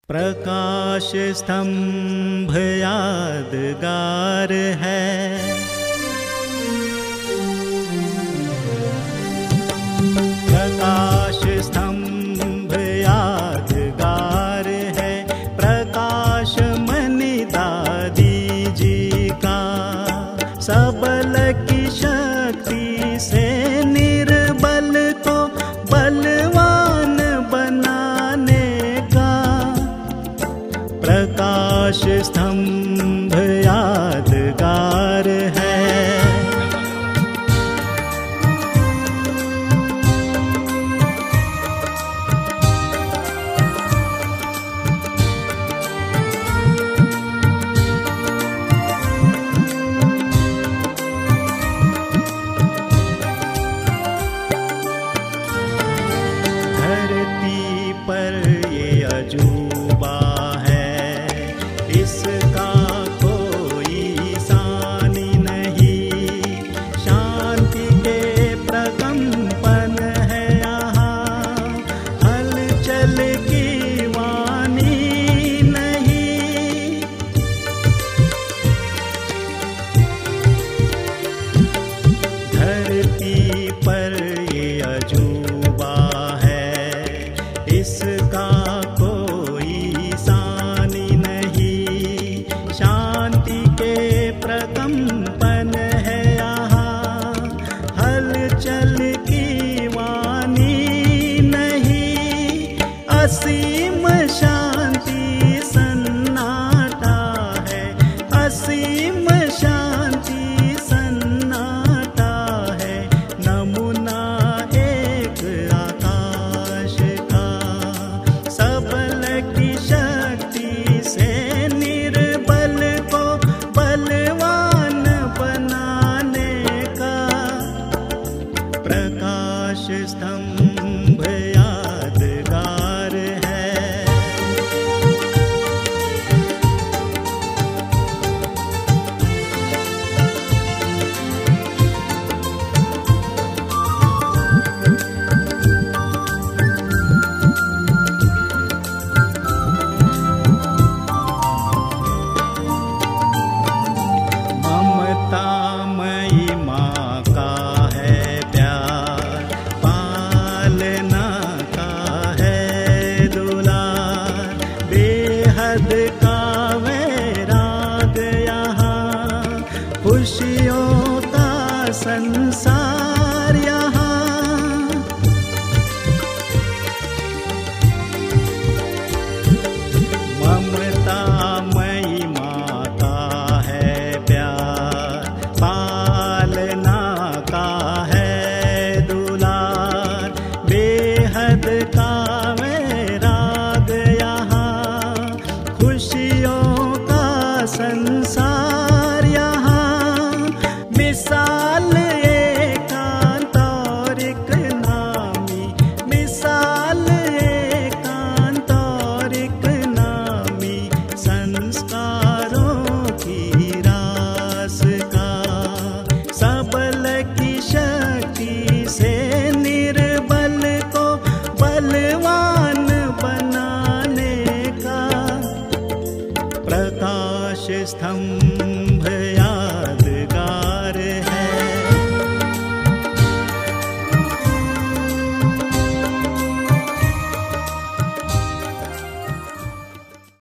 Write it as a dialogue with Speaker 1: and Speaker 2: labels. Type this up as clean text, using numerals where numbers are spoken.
Speaker 1: प्रकाश स्तंभ यादगार है, प्रकाश स्तंभ यादगार है, प्रकाश मणि दादी जी का। सबल की शक्ति से निर्बल को बलवान बनाने का, प्रकाश स्तंभ यादगार है। धरती पर ये अजूबा है, इसका कोई सानी नहीं। शांति के प्रकंपन है यहाँ, हलचल की वाणी नहीं। धरती पर ये अजूबा है, इसका कोई सानी नहीं। शांति के प्रकंपन है यहाँ, हलचल की वाणी नहीं। असीम शांति सन्नाटा है, असीम शांति सन्नाटा है। नमूना एक आकाश का, सबल की शक्ति से निर्बल को बलवान बनाने का, प्रकाश स्तंभ यादगार है। ममतामयी माँ का है प्यार, पालना का है दुलार। बेहद का वैराग यहाँ, खुशियों का संसार यहाँ। ममतामयी माँ का है प्यार, पालना का है दुलार। बेहद का वैराग यहाँ, खुशियों का संसार यहाँ। मिसाल एकांत और एक नामी, मिसाल एकांत और एक नामी। संस्कारों की रास का, सबल की शक्ति से निर्बल को बलवान बनाने का, प्रकाश स्तंभ